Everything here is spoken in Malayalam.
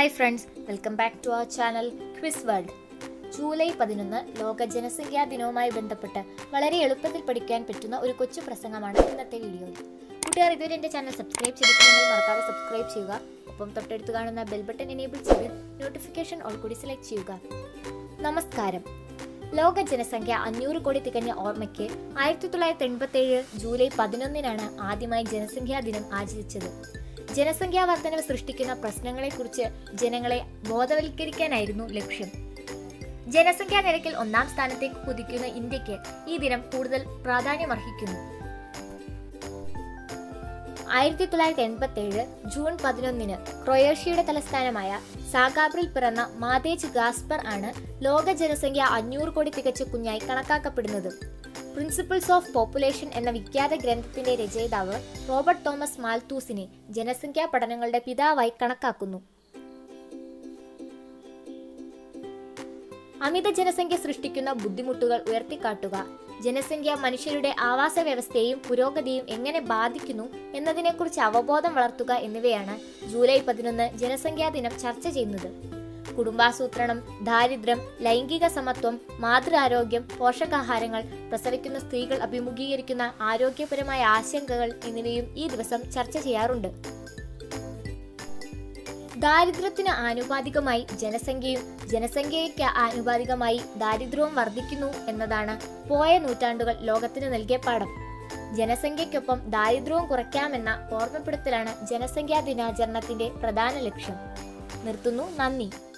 Hi friends, welcome back to our channel quiz world. July 11 ലോക ജനസംഖ്യാ ദിനവുമായി ബന്ധപ്പെട്ട് വളരെ എളുപ്പത്തിൽ പഠിക്കാൻ പറ്റുന്ന ഒരു കൊച്ചു പ്രസംഗമാണ് ഇന്നത്തെ വീഡിയോയിൽ. കൂട്ടുകാർ ഇതുവരെ എൻ്റെ ചാനൽ സബ്സ്ക്രൈബ് ചെയ്തിട്ടുണ്ടെങ്കിൽ മറക്കാതെ സബ്സ്ക്രൈബ് ചെയ്യുക. ഒപ്പം തൊട്ടടുത്ത് കാണുന്ന ബെൽ ബട്ടൺ എനേബിൾ ചെയ്ത് നോട്ടിഫിക്കേഷൻ ഓൾ കൂടി സെലക്ട് ചെയ്യുക. നമസ്കാരം. ലോക ജനസംഖ്യ 500 കോടി തികഞ്ഞ ഓർമ്മയ്ക്ക് 1987 ജൂലൈ 11 ആദ്യമായി ജനസംഖ്യാ ദിനം ആചരിച്ചത്. ജനസംഖ്യാ വർധനവ് സൃഷ്ടിക്കുന്ന പ്രശ്നങ്ങളെക്കുറിച്ച് ജനങ്ങളെ ബോധവൽക്കരിക്കാനായിരുന്നു ലക്ഷ്യം. ജനസംഖ്യാ നിരക്കിൽ 1-ാം സ്ഥാനത്തേക്ക് കുതിക്കുന്ന ഇന്ത്യക്ക് ഈ ദിനം കൂടുതൽ പ്രാധാന്യമർഹിക്കുന്നു. 1987 ജൂൺ 11 ക്രൊയേഷ്യയുടെ തലസ്ഥാനമായ സാഗാബ്രിൽ പിറന്ന മാതേജ് ഗാസ്പർ ആണ് ലോക ജനസംഖ്യ 500 കോടി തികച്ച കുഞ്ഞായി കണക്കാക്കപ്പെടുന്നത്. പ്രിൻസിപ്പിൾസ് ഓഫ് പോപ്പുലേഷൻ എന്ന വിഖ്യാത ഗ്രന്ഥത്തിന്റെ രചയിതാവ് റോബർട്ട് തോമസ് മാൽത്തൂസിനെ ജനസംഖ്യാ പഠനങ്ങളുടെ പിതാവായി കണക്കാക്കുന്നു. അമിത ജനസംഖ്യ സൃഷ്ടിക്കുന്ന ബുദ്ധിമുട്ടുകൾ ഉയർത്തിക്കാട്ടുക, ജനസംഖ്യ മനുഷ്യരുടെ ആവാസ വ്യവസ്ഥയെയും പുരോഗതിയും എങ്ങനെ ബാധിക്കുന്നു എന്നതിനെക്കുറിച്ച് അവബോധം വളർത്തുക എന്നിവയാണ് ജൂലൈ 11 ജനസംഖ്യാ ദിനം ചർച്ച ചെയ്യുന്നത്. കുടുംബാസൂത്രണം, ദാരിദ്ര്യം, ലൈംഗിക സമത്വം, മാതൃആരോഗ്യം, പോഷകാഹാരങ്ങൾ, പ്രസവിക്കുന്ന സ്ത്രീകൾ അഭിമുഖീകരിക്കുന്ന ആരോഗ്യപരമായ ആശങ്കകൾ എന്നിവയും ഈ ദിവസം ചർച്ച ചെയ്യാറുണ്ട്. ദാരിദ്ര്യത്തിന് ആനുപാതികമായി ജനസംഖ്യയും ജനസംഖ്യയ്ക്ക് ആനുപാതികമായി ദാരിദ്ര്യവും വർദ്ധിക്കുന്നു എന്നതാണ് പോയ നൂറ്റാണ്ടുകൾ ലോകത്തിന് നൽകിയ പാഠം. ജനസംഖ്യയ്ക്കൊപ്പം ദാരിദ്ര്യവും കുറയ്ക്കാമെന്ന ഓർമ്മപ്പെടുത്തലാണ് ജനസംഖ്യാ ദിനാചരണത്തിന്റെ പ്രധാന ലക്ഷ്യം. നിർത്തുന്നു. നന്ദി.